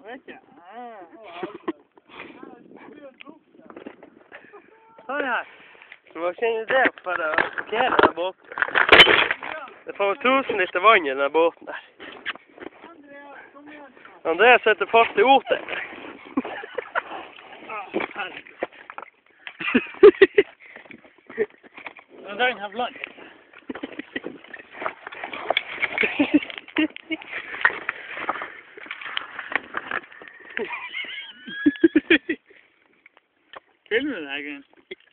Sånn her. Så hva kjenner det for å parkere denne båten? Det får 1000 liter vann i denne båten der. Andreas setter fast i otet. I don't have lunch. Filmer det again.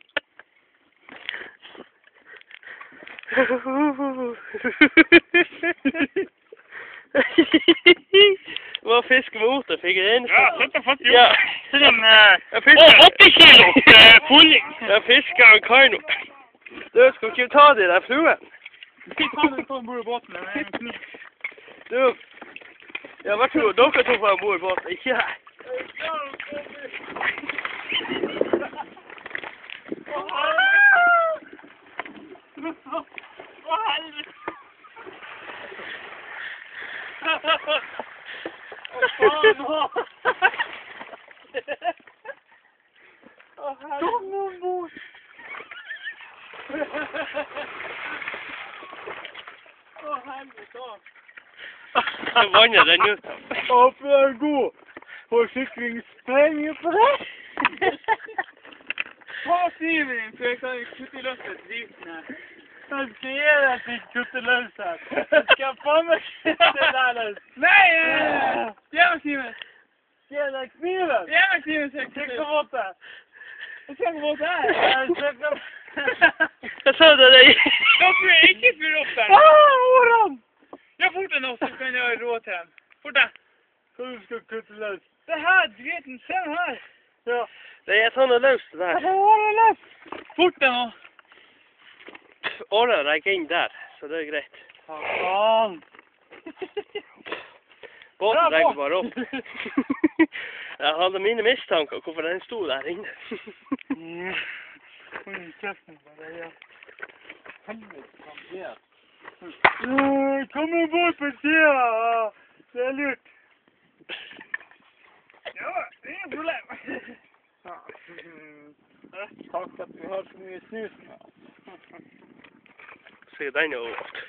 Hva fisk med otet, fikk jeg inn? Ja, dette fast jo. Ja. Så den, 80 kilo fulling. Jeg fisker en kaino. Du, skal ikke ta de der fluen? Skal ta den på bord i båten. Du, ja, vær så god, dere to får bord i båten, ikke her. Å, helvete! Å, faen, nå! Å, helvete! Kom ombord! Å, helvete! Så vannet den ut. Å, for det er god forsikringspenger på det! Hva sier vi, for jeg kan ikke kutte løs et driten her. Jeg skal gi deg at jeg kutter løs her. Jeg skal faen meg kutte der løs. Nei! Gi meg Simen! Gi deg kniven! Gi meg Simen, så jeg kutter. Trykk på måte. Jeg skal på måte her. Hva sa du det? Da får jeg ikke fyre opp der. Hvordan? Ja, fort deg nå, så kan jeg ha råd til dem. Fort deg. Hva du skal kutte løs? Det her, driten, se den her. Ja. Det er sånn det løs det der. Det er løs. Fort deg nå. Året reiker inn der, så det er greit. Faen. Båten reiker bare opp. Jeg hadde mine mistanker hvorfor den sto der inne. Kom ombord på siden. Det er lurt. Ja, det er ingen problem. Takk at vi har så mye snus. Så den er jo